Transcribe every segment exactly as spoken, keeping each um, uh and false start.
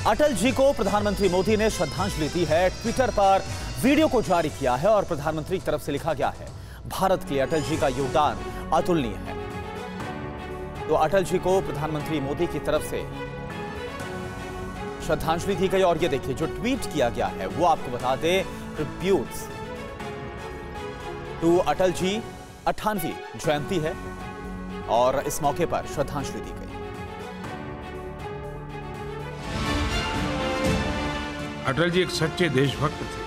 अटल जी को प्रधानमंत्री मोदी ने श्रद्धांजलि दी है। ट्विटर पर वीडियो को जारी किया है और प्रधानमंत्री की तरफ से लिखा गया है, भारत के लिए अटल जी का योगदान अतुलनीय है। तो अटल जी को प्रधानमंत्री मोदी की तरफ से श्रद्धांजलि दी गई और ये देखिए जो ट्वीट किया गया है वो आपको बता दें, ट्रिब्यूट्स टू अटल जी अट्ठानवी जयंती है और इस मौके पर श्रद्धांजलि दी गई। अटल जी एक सच्चे देशभक्त थे।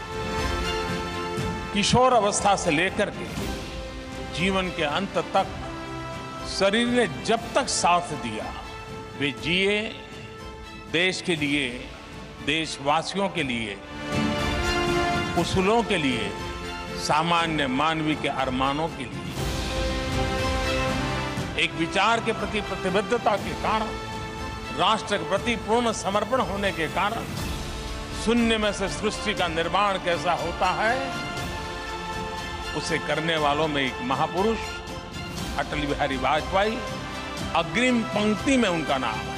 किशोर अवस्था से लेकर के जीवन के अंत तक शरीर ने जब तक साथ दिया, वे जिए देश के लिए, देशवासियों के लिए, उसूलों के लिए, सामान्य मानवीय के अरमानों के लिए। एक विचार के प्रति प्रतिबद्धता के कारण, राष्ट्र के प्रति पूर्ण समर्पण होने के कारण शून्य में से सृष्टि का निर्माण कैसा होता है, उसे करने वालों में एक महापुरुष अटल बिहारी वाजपेयी अग्रिम पंक्ति में उनका नाम है।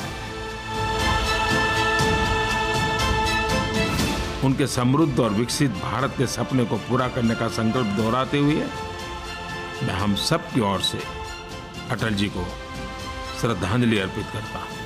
उनके समृद्ध और विकसित भारत के सपने को पूरा करने का संकल्प दोहराते हुए मैं हम सब की ओर से अटल जी को श्रद्धांजलि अर्पित करता हूं।